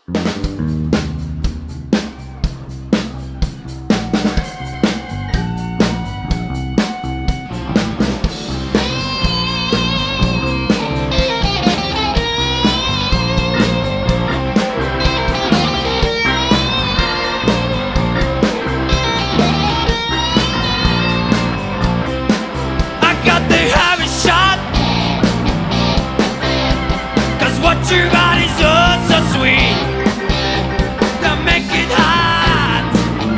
You got is oh so sweet. Don't make it hard.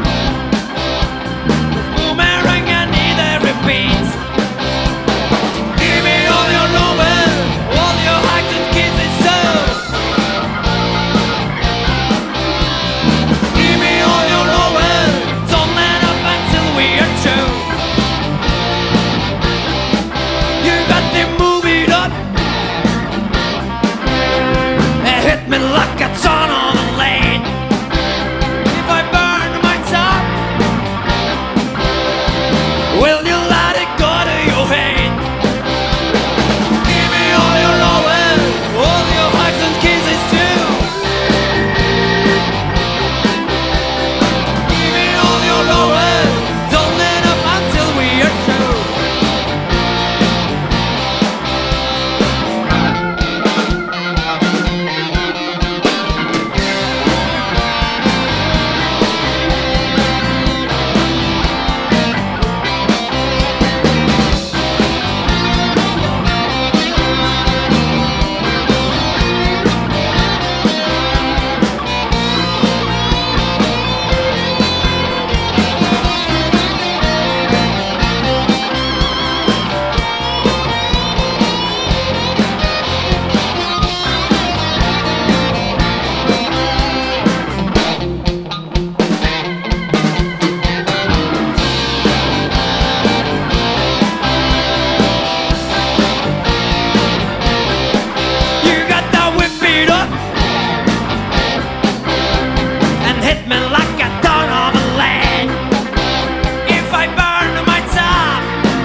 Boomerang and neither repeats. Give me all your loving, all your hugs and kisses, so. Give me all your loving, don't let up until we are through. You got to move it up. Hit me like a ton on the lane. If I burn my top, will you let it go to your head? Give me all your loving, all your hugs and kisses too. Give me all your loving, don't let up until we are through. Hit me like a ton of lead. If I burn my top,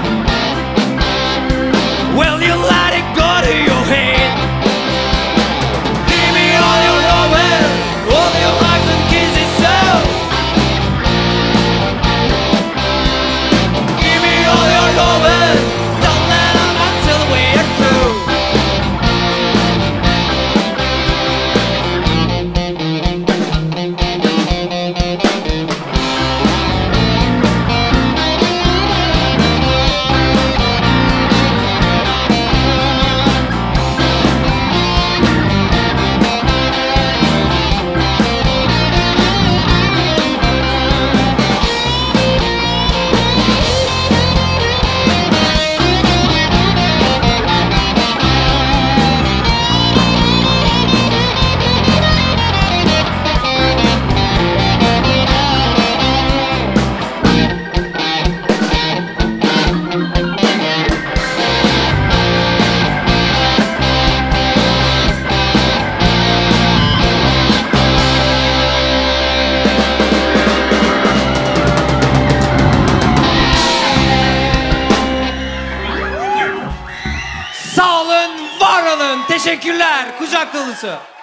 will you let it go to your head? Give me all your loving, all your hugs and kisses, so. Give me all your loving, don't let them until we are through. Sağ olun, var olun. Teşekkürler. Kucak dolusu.